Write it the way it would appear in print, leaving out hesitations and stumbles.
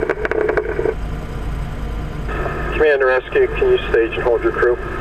Command to rescue, can you stage and hold your crew?